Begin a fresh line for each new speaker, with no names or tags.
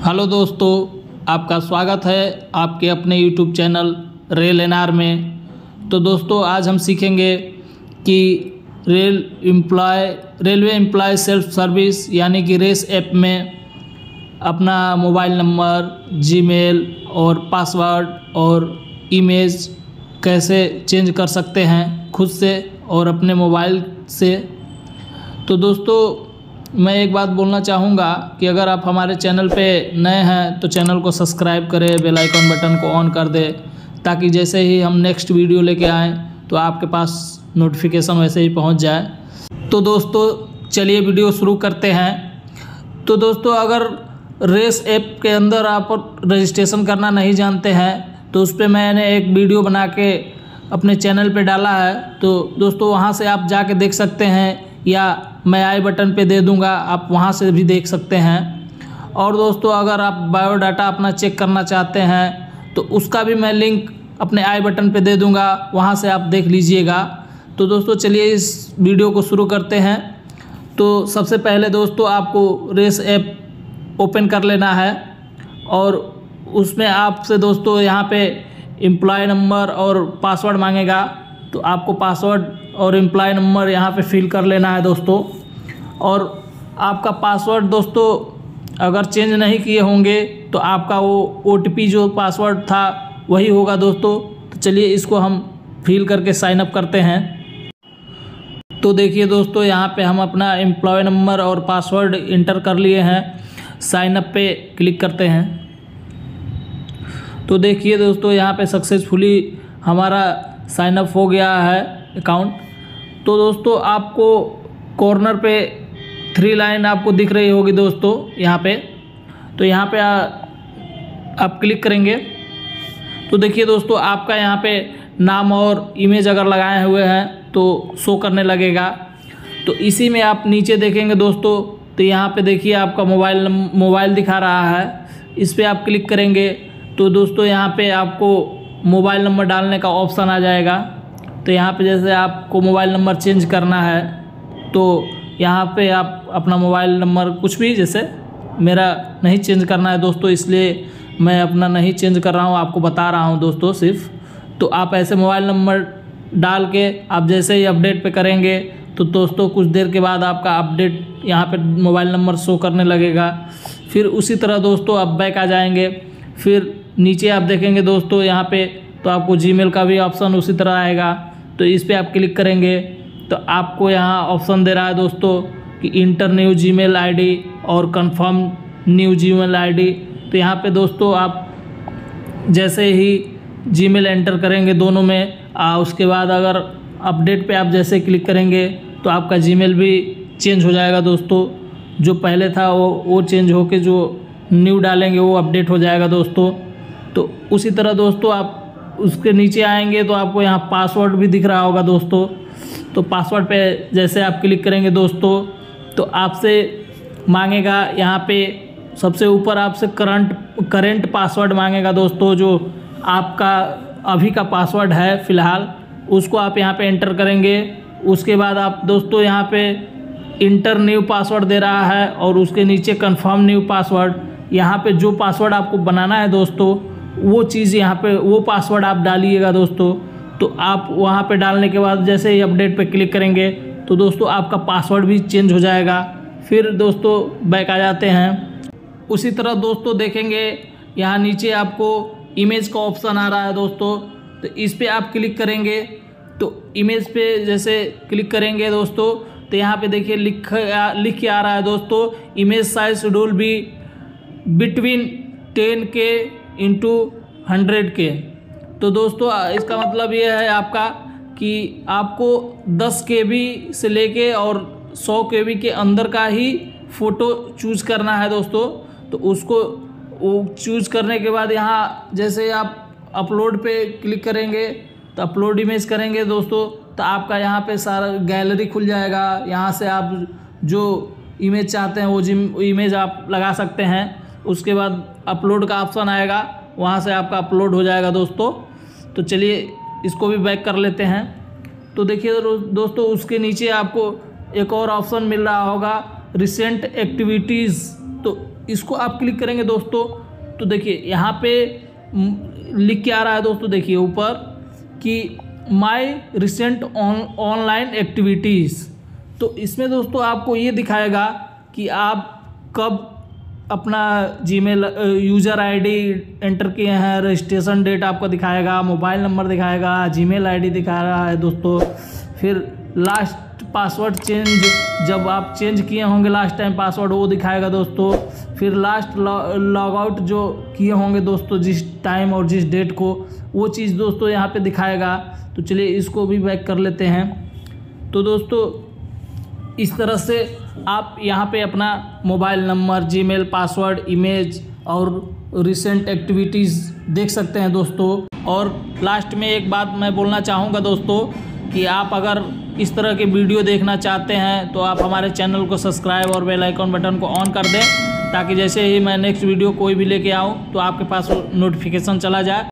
Hello दोस्तों, आपका स्वागत है आपके अपने यूट्यूब चैनल रेल एनआर में। तो दोस्तों आज हम सीखेंगे कि रेलवे एम्प्लॉय सेल्फ सर्विस यानी कि रेस ऐप में अपना मोबाइल नंबर, जीमेल और पासवर्ड और इमेज कैसे चेंज कर सकते हैं खुद से और अपने मोबाइल से। तो दोस्तों मैं एक बात बोलना चाहूँगा कि अगर आप हमारे चैनल पे नए हैं तो चैनल को सब्सक्राइब करें, बेल आइकन बटन को ऑन कर दें, ताकि जैसे ही हम नेक्स्ट वीडियो लेके आएँ तो आपके पास नोटिफिकेशन वैसे ही पहुंच जाए। तो दोस्तों चलिए वीडियो शुरू करते हैं। तो दोस्तों अगर रेस ऐप के अंदर आप रजिस्ट्रेशन करना नहीं जानते हैं तो उस पर मैंने एक वीडियो बना के अपने चैनल पे डाला है। तो दोस्तों वहाँ से आप जाके देख सकते हैं, या मैं आई बटन पे दे दूंगा, आप वहाँ से भी देख सकते हैं। और दोस्तों अगर आप बायोडाटा अपना चेक करना चाहते हैं तो उसका भी मैं लिंक अपने आई बटन पे दे दूंगा, वहाँ से आप देख लीजिएगा। तो दोस्तों चलिए इस वीडियो को शुरू करते हैं। तो सबसे पहले दोस्तों आपको रेस ऐप ओपन कर लेना है और उसमें आपसे दोस्तों यहाँ पे एम्प्लॉय नंबर और पासवर्ड मांगेगा। तो आपको पासवर्ड और एम्प्लॉय नंबर यहाँ पे फिल कर लेना है दोस्तों। और आपका पासवर्ड दोस्तों अगर चेंज नहीं किए होंगे तो आपका वो OTP जो पासवर्ड था वही होगा दोस्तों। तो चलिए इसको हम फिल करके साइन अप करते हैं। तो देखिए दोस्तों यहाँ पे हम अपना एम्प्लॉय नंबर और पासवर्ड इंटर कर लिए हैं। साइन अप पे क्लिक करते हैं। तो देखिए दोस्तों यहाँ पे सक्सेसफुली हमारा साइन अप हो गया है अकाउंट। तो दोस्तों आपको कॉर्नर पे 3 लाइन आपको दिख रही होगी दोस्तों यहाँ पे। तो यहाँ पे आप क्लिक करेंगे तो देखिए दोस्तों आपका यहाँ पे नाम और इमेज अगर लगाए हुए हैं तो शो करने लगेगा। तो इसी में आप नीचे देखेंगे दोस्तों, तो यहाँ पे देखिए आपका मोबाइल दिखा रहा है। इस पर आप क्लिक करेंगे तो दोस्तों यहाँ पे आपको मोबाइल नंबर डालने का ऑप्शन आ जाएगा। तो यहाँ पे जैसे आपको मोबाइल नंबर चेंज करना है तो यहाँ पे आप अपना मोबाइल नंबर कुछ भी, जैसे मेरा नहीं चेंज करना है दोस्तों, इसलिए मैं अपना नहीं चेंज कर रहा हूँ, आपको बता रहा हूँ दोस्तों सिर्फ। तो आप ऐसे मोबाइल नंबर डाल के आप जैसे ही अपडेट पे करेंगे तो दोस्तों कुछ देर के बाद आपका अपडेट यहाँ पे मोबाइल नंबर शो करने लगेगा। फिर उसी तरह दोस्तों आप बैक आ जाएंगे। फिर नीचे आप देखेंगे दोस्तों यहाँ पे तो आपको जीमेल का भी ऑप्शन उसी तरह आएगा। तो इस पर आप क्लिक करेंगे तो आपको यहाँ ऑप्शन दे रहा है दोस्तों कि इंटर न्यू जीमेल आईडी और कंफर्म न्यू जीमेल आईडी। तो यहाँ पे दोस्तों आप जैसे ही जीमेल एंटर करेंगे दोनों में, उसके बाद अगर अपडेट पे आप जैसे क्लिक करेंगे तो आपका जीमेल भी चेंज हो जाएगा दोस्तों। जो पहले था वो चेंज होके जो न्यू डालेंगे वो अपडेट हो जाएगा दोस्तों। तो उसी तरह दोस्तों आप उसके नीचे आएंगे तो आपको यहाँ पासवर्ड भी दिख रहा होगा दोस्तों। तो पासवर्ड पे जैसे आप क्लिक करेंगे दोस्तों तो आपसे मांगेगा यहाँ पे सबसे ऊपर आपसे करंट पासवर्ड मांगेगा दोस्तों। जो आपका अभी का पासवर्ड है फ़िलहाल उसको आप यहाँ पे एंटर करेंगे। उसके बाद आप दोस्तों यहाँ पे इंटर न्यू पासवर्ड दे रहा है और उसके नीचे कंफर्म न्यू पासवर्ड। यहाँ पे जो पासवर्ड आपको बनाना है दोस्तों वो चीज़ यहाँ पे वो पासवर्ड आप डालिएगा दोस्तों। तो आप वहाँ पे डालने के बाद जैसे ही अपडेट पे क्लिक करेंगे तो दोस्तों आपका पासवर्ड भी चेंज हो जाएगा। फिर दोस्तों बैक आ जाते हैं। उसी तरह दोस्तों देखेंगे यहाँ नीचे आपको इमेज का ऑप्शन आ रहा है दोस्तों। तो इस पर आप क्लिक करेंगे तो इमेज पे जैसे क्लिक करेंगे दोस्तों तो यहाँ पे देखिए लिख के आ रहा है दोस्तों, इमेज साइज शेड्यूल भी बिटवीन 10K इंटू 100K। तो दोस्तों इसका मतलब ये है आपका कि आपको 10 KB से लेके और 100 KB के अंदर का ही फ़ोटो चूज़ करना है दोस्तों। तो उसको चूज़ करने के बाद यहाँ जैसे आप अपलोड पे क्लिक करेंगे तो अपलोड इमेज करेंगे दोस्तों तो आपका यहाँ पे सारा गैलरी खुल जाएगा। यहाँ से आप जो इमेज चाहते हैं वो इमेज आप लगा सकते हैं। उसके बाद अपलोड का ऑप्शन आएगा, वहाँ से आपका अपलोड हो जाएगा दोस्तों। तो चलिए इसको भी बैक कर लेते हैं। तो देखिए दोस्तों उसके नीचे आपको एक और ऑप्शन मिल रहा होगा रिसेंट एक्टिविटीज़। तो इसको आप क्लिक करेंगे दोस्तों तो देखिए यहाँ पे लिख के आ रहा है दोस्तों, देखिए ऊपर कि माय रिसेंट ऑनलाइन एक्टिविटीज़। तो इसमें दोस्तों आपको ये दिखाएगा कि आप कब अपना जीमेल यूज़र आईडी एंटर किए हैं, रजिस्ट्रेशन डेट आपको दिखाएगा, मोबाइल नंबर दिखाएगा, जीमेल आईडी दिखा रहा है दोस्तों। फिर लास्ट पासवर्ड चेंज, जब आप चेंज किए होंगे लास्ट टाइम पासवर्ड, वो दिखाएगा दोस्तों। फिर लास्ट लॉग आउट जो किए होंगे दोस्तों जिस टाइम और जिस डेट को, वो चीज़ दोस्तों यहाँ पे दिखाएगा। तो चलिए इसको भी बैक कर लेते हैं। तो दोस्तों इस तरह से आप यहाँ पे अपना mobile number, Gmail, password, image और रिसेंट एक्टिविटीज़ देख सकते हैं दोस्तों। और लास्ट में एक बात मैं बोलना चाहूँगा दोस्तों कि आप अगर इस तरह के वीडियो देखना चाहते हैं तो आप हमारे चैनल को सब्सक्राइब और बेल आइकन बटन को ऑन कर दें, ताकि जैसे ही मैं नेक्स्ट वीडियो कोई भी लेके आऊँ तो आपके पास नोटिफिकेशन चला जाए।